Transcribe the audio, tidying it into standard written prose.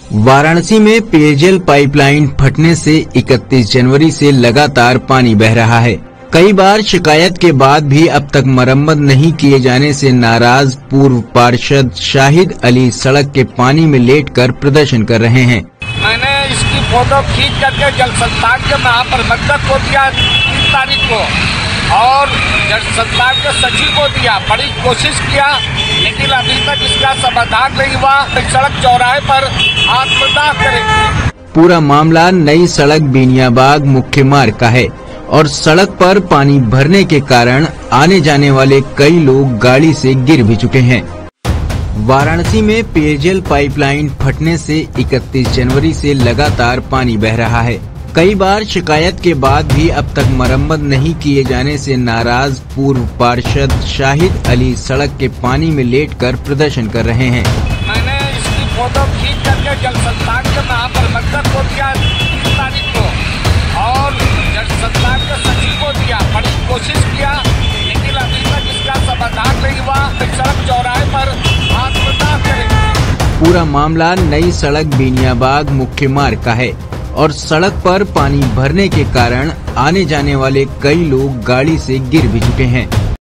वाराणसी में पेयजल पाइपलाइन फटने से 31 जनवरी से लगातार पानी बह रहा है। कई बार शिकायत के बाद भी अब तक मरम्मत नहीं किए जाने से नाराज पूर्व पार्षद शाहिद अली सड़क के पानी में लेटकर प्रदर्शन कर रहे हैं। मैंने इसकी फोटो खींच करके जल संस्थान के महाप्रबंधक को दिया 3 तारीख को और जल संस्थान के सचिव को दिया। बड़ी कोशिश किया लेकिन अभी तक इसका समाधान नहीं हुआ। सड़क चौराहे पर आत्मदाह करेंगे। पूरा मामला नई सड़क बेनियाबाग मुख्य मार्ग का है और सड़क पर पानी भरने के कारण आने जाने वाले कई लोग गाड़ी से गिर भी चुके हैं। वाराणसी में पेयजल पाइपलाइन फटने से 31 जनवरी से लगातार पानी बह रहा है। कई बार शिकायत के बाद भी अब तक मरम्मत नहीं किए जाने से नाराज पूर्व पार्षद शाहिद अली सड़क के पानी में लेटकर प्रदर्शन कर रहे हैं। मैंने इसकी फोटो खींच करके जल संस्थान के महाप्रबंधक को दिया 3 तारीख को और जल संस्थान के सचिव को दिया। बड़ी कोशिश किया लेकिन अभी तक इसका समाधान नहीं हुआ। सड़क चौराहे पर आत्मदाह करेंगे। पूरा मामला नई सड़क बेनियाबाग मुख्य मार्ग का है और सड़क पर पानी भरने के कारण आने जाने वाले कई लोग गाड़ी से गिर भी चुके हैं।